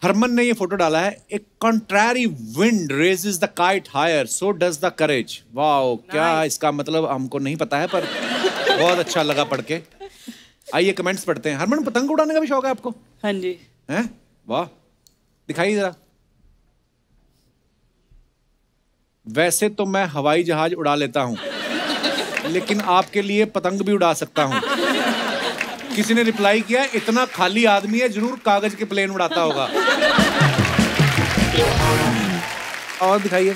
हरमन ने ये फोटो डाला है, a contrary wind raises the kite higher, so does the courage. Wow, क्या इसका मतलब हमको नहीं पता है, पर बहुत अच्छा लगा पढ़ के। आइए कमेंट्स पढ़ते हैं। हरमन, पतंग उड़ाने का भी शौक है आपको? हाँ जी। हैं? वाह, दिखाइए जरा। वैसे तो मैं हवाई जहाज उड़ा लेता हूं, लेकिन आपके लिए पतंग भी उड़ा सकता हूं। किसी ने रिप्लाई किया, इतना खाली आदमी है, जरूर कागज के प्लेन उड़ाता होगा। और दिखाइए।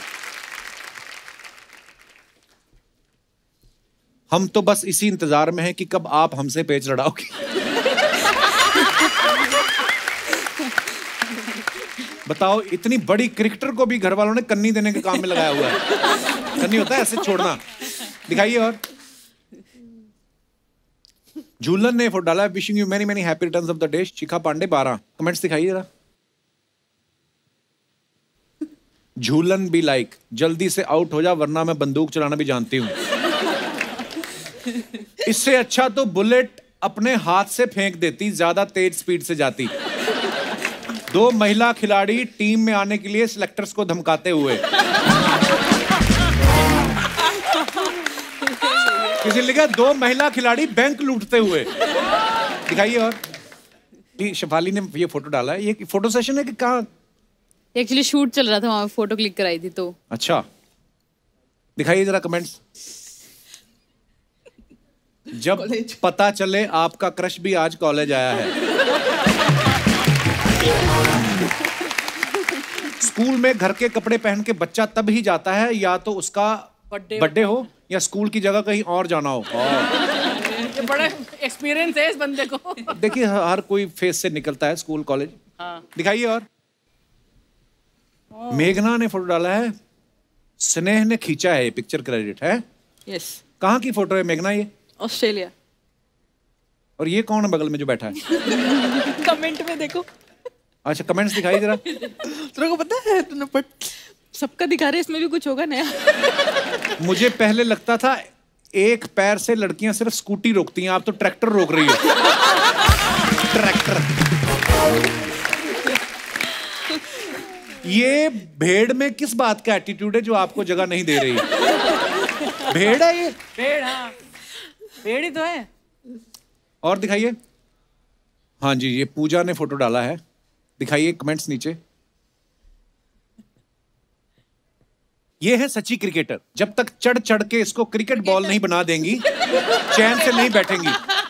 हम तो बस इसी इंतजार में हैं कि कब आप हमसे पेच लड़ाओगे। बताओ, इतनी बड़ी क्रिकेटर को भी घर वालों ने कन्नी देने के काम में लगाया हुआ है। कन्नी होता है ऐसे छोड़ना। दिखाइए। और झूलन ने फोटो डाला, wishing you many many happy returns of the day, Shikha Pande 12। Comments दिखाइए जरा। झूलन भी लाइक, जल्दी से आउट हो जा वरना मैं बंदूक चलाना भी जानती हूँ। इससे अच्छा तो बुलेट अपने हाथ से फेंक देती, ज्यादा तेज स्पीड से जाती। 2 महिला खिलाड़ी टीम में आने के लिए सिलेक्टर्स को धमकाते हुए। किसी ने लिखा 2 महिला खिलाड़ी बैंक लूटते हुए। दिखाइए। और शिफाली ने ये फोटो डाला है, ये फोटो सेशन है कि कहाँ? एक्चुअली शूट चल रहा था, वहां फोटो क्लिक कराई थी तो। अच्छा, दिखाइए जरा कमेंट्स। जब पता चले आपका क्रश भी आज कॉलेज आया है। स्कूल में घर के कपड़े पहन के बच्चा तब ही जाता है या तो उसका बर्थडे हो या स्कूल की जगह कहीं और जाना हो। ये बड़ा एक्सपीरियंस है इस बंदे को। देखिए, हर कोई फेस से निकलता है, स्कूल कॉलेज। दिखाइए। और मेघना ने फोटो डाला है, स्नेह ने खींचा है, पिक्चर क्रेडिट है। यस। कहाँ की फोटो है मेघना ये? ऑस्ट्रेलिया। और ये कौन है बगल में जो बैठा है? कमेंट में देखो। अच्छा, कमेंट्स दिखाइए जरा। तेरे को पता है, तूने बट सबका दिखा रहे, इसमें भी कुछ होगा नया। मुझे पहले लगता था एक पैर से लड़कियां सिर्फ स्कूटी रोकती हैं, आप तो ट्रैक्टर रोक रही है। ट्रैक्टर। ये भेड़ में किस बात का एटीट्यूड है जो आपको जगह नहीं दे रही? भेड़ है ये? भेड़, हाँ, भेड़ ही तो है। और दिखाइए। हाँ जी, ये पूजा ने फोटो डाला है, दिखाइए कमेंट्स नीचे। ये है सच्ची क्रिकेटर, जब तक चढ़ चढ़ के इसको क्रिकेट बॉल नहीं बना देंगी, चैन से नहीं बैठेंगी।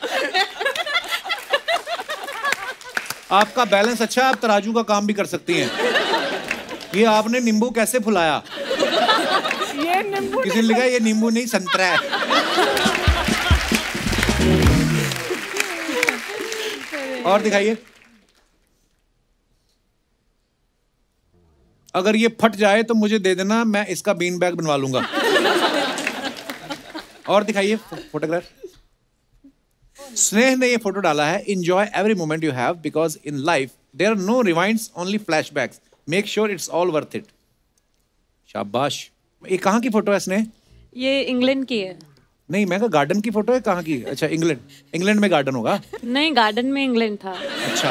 आपका बैलेंस अच्छा है, आप तराजू का काम भी कर सकती हैं। ये आपने नींबू कैसे फुलाया? ये नींबू किसी ने लिखा ये नींबू नहीं संतरा है। और दिखाइए। अगर ये फट जाए तो मुझे दे देना, मैं इसका बीन बैग बनवा लूंगा। और दिखाइए फोटोग्राफ। स्नेह ने ये फोटो डाला है, enjoy every moment you have because in life there are no rewinds, only flashbacks, make sure it's all worth it. शाबाश। ये कहाँ की फोटो है स्नेह? ये इंग्लैंड की है। नहीं, मैं कहा गार्डन की फोटो है, कहाँ की? अच्छा, इंग्लैंड। इंग्लैंड में गार्डन होगा? नहीं, गार्डन में इंग्लैंड था। अच्छा।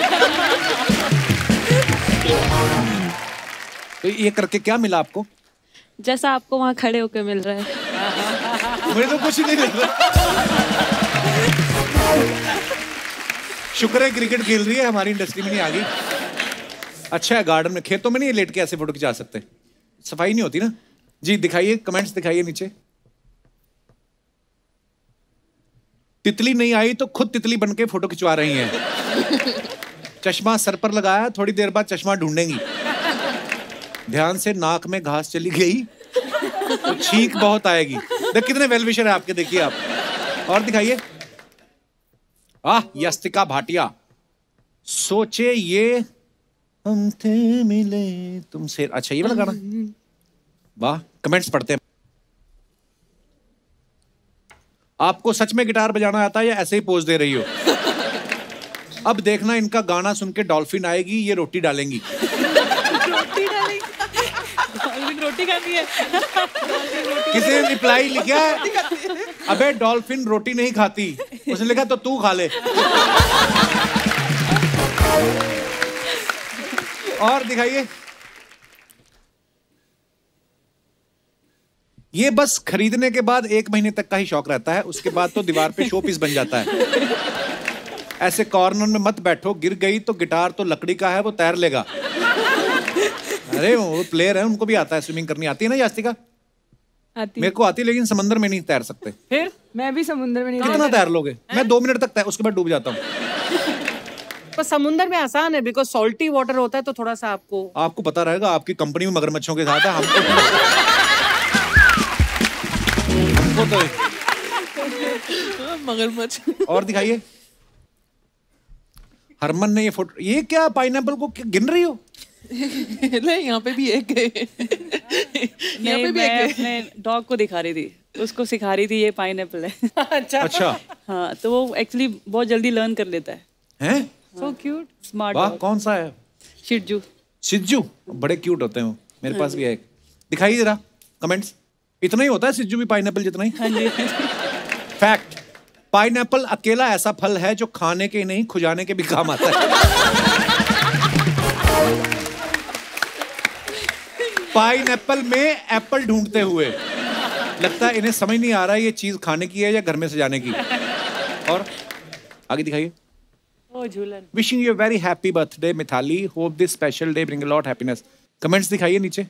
तो ये करके क्या मिला आपको? जैसा आपको वहाँ खड़े होकर मिल रहा है। मुझे तो कुछ नहीं मिल रहा। शुक्र है क्रिकेट खेल रही है, हमारी इंडस्ट्री में नहीं आ गई। अच्छा है, गार्डन में, खेतों में नहीं लेट के ऐसे फोटो खिंचा सकते, सफाई नहीं होती ना। जी दिखाइए, कमेंट्स दिखाइए नीचे। तितली नहीं आई तो खुद तितली बन के फोटो खिंचवा रही हैं। चश्मा सर पर लगाया, थोड़ी देर बाद चश्मा ढूंढेंगी। ध्यान से नाक में घास चली गई तो छींक बहुत आएगी। देख कितने वेल विशर है आपके, देखिए आप। और दिखाइए। यस्तिका भाटिया, सोचे ये हम थे मिले तुमसे। अच्छा, ये वाला गाना। वाह, कमेंट्स पढ़ते हैं। आपको सच में गिटार बजाना आता है या ऐसे ही पोज दे रही हो? अब देखना, इनका गाना सुन के डॉल्फिन आएगी, ये रोटी डालेंगी। रोटी डालेंगी? डॉल्फिन रोटी खाती है? किसी ने रिप्लाई लिखा है, अबे डॉल्फिन रोटी नहीं खाती। उसने लिखा तो तू खा ले। और दिखाइए। ये बस खरीदने के बाद 1 महीने तक का ही शौक रहता है, उसके बाद तो दीवार पे शो पीस बन जाता है। ऐसे कॉर्नर में मत बैठो, गिर गई तो गिटार तो लकड़ी का है, वो तैर लेगा। अरे वो प्लेयर है, उनको भी आता है, स्विमिंग करनी आती है ना यास्तिका? आती। मेरे को आती है, लेकिन समंदर में नहीं तैर सकते। फिर मैं भी समुद्र में नहीं कितना तैर लोगे? मैं 2 मिनट तक तैर, उसके बाद डूब जाता हूँ। पर समुंदर में आसान है, बिकॉज सॉल्टी वाटर होता है, तो थोड़ा सा आपको पता रहेगा, आपकी कंपनी में मगरमच्छों के साथ है, हमको तो मगरमच्छ। और दिखाइए। हरमन ने ये फोटो, ये क्या पाइनएप्पल को गिन रही हो? नहीं, यहाँ पे भी एक है। यहाँ पे भी मैं एक है। अपने डॉग को दिखा रही थी, उसको सिखा रही थी ये पाइनएप्पल है। अच्छा। हाँ, तो वो एक्चुअली बहुत जल्दी लर्न कर लेता है। हैं? So cute, smart. वाह, कौन सा है? शिजू। सिज्जू, बड़े क्यूट होते हैं वो। मेरे पास भी है एक। दिखाइए जरा कमेंट्स। इतना ही होता है सिज्जू भी पाइनएप्पल जितना ही? हाँ जी। फैक्ट, पाइनएप्पल अकेला ऐसा फल है जो खाने के नहीं खुजाने के भी काम आता है। पाइनएप्पल में एप्पल ढूंढते हुए लगता है इन्हें समझ नहीं आ रहा है ये चीज खाने की है या घर में सजाने की। और आगे दिखाइए। Oh Jhulan. Wishing you very happy birthday Mithali, hope this special day bring a lot happiness. Comments दिखाइए नीचे।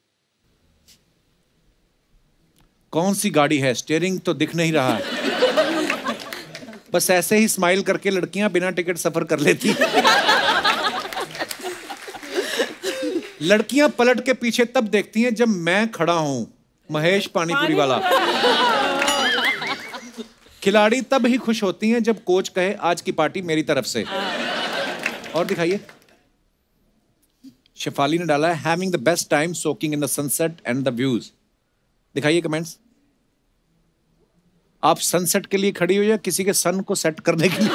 कौन सी गाड़ी है? स्टीयरिंग तो दिख नहीं रहा है। बस ऐसे ही स्माइल करके लड़कियां बिना टिकट सफर कर लेती। लड़कियां पलट के पीछे तब देखती हैं जब मैं खड़ा हूं। महेश पानीपुरी वाला। खिलाड़ी तब ही खुश होती हैं जब कोच कहे आज की पार्टी मेरी तरफ से। और दिखाइए। शेफाली ने डाला है having the best time soaking in the sunset and the views. दिखाइए कमेंट्स। आप सनसेट के लिए खड़ी हो या किसी के सन को सेट करने के लिए?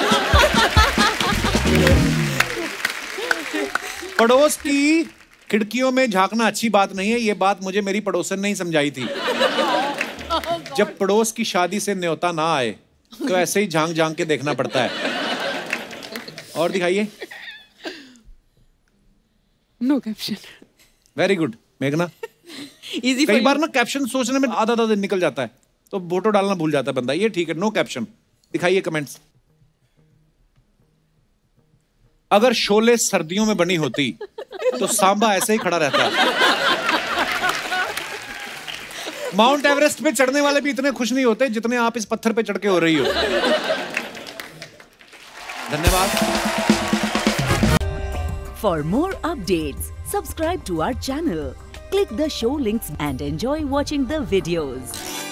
पड़ोस की खिड़कियों में झांकना अच्छी बात नहीं है, ये बात मुझे मेरी पड़ोसन ने ही समझाई थी। जब पड़ोस की शादी से न्योता ना आए तो ऐसे ही झांक झांक के देखना पड़ता है। और दिखाइए। No caption. वेरी गुड मेघना। इजी। कई बार ना कैप्शन सोचने में आधा दिन निकल जाता है, तो फोटो डालना भूल जाता है बंदा। ये ठीक है, नो कैप्शन। दिखाइए कमेंट्स। अगर शोले सर्दियों में बनी होती तो सांबा ऐसे ही खड़ा रहता। माउंट एवरेस्ट पे चढ़ने वाले भी इतने खुश नहीं होते जितने आप इस पत्थर पे चढ़ के हो रही हो। धन्यवाद। For more updates, subscribe to our channel, click the show links and enjoy watching the videos.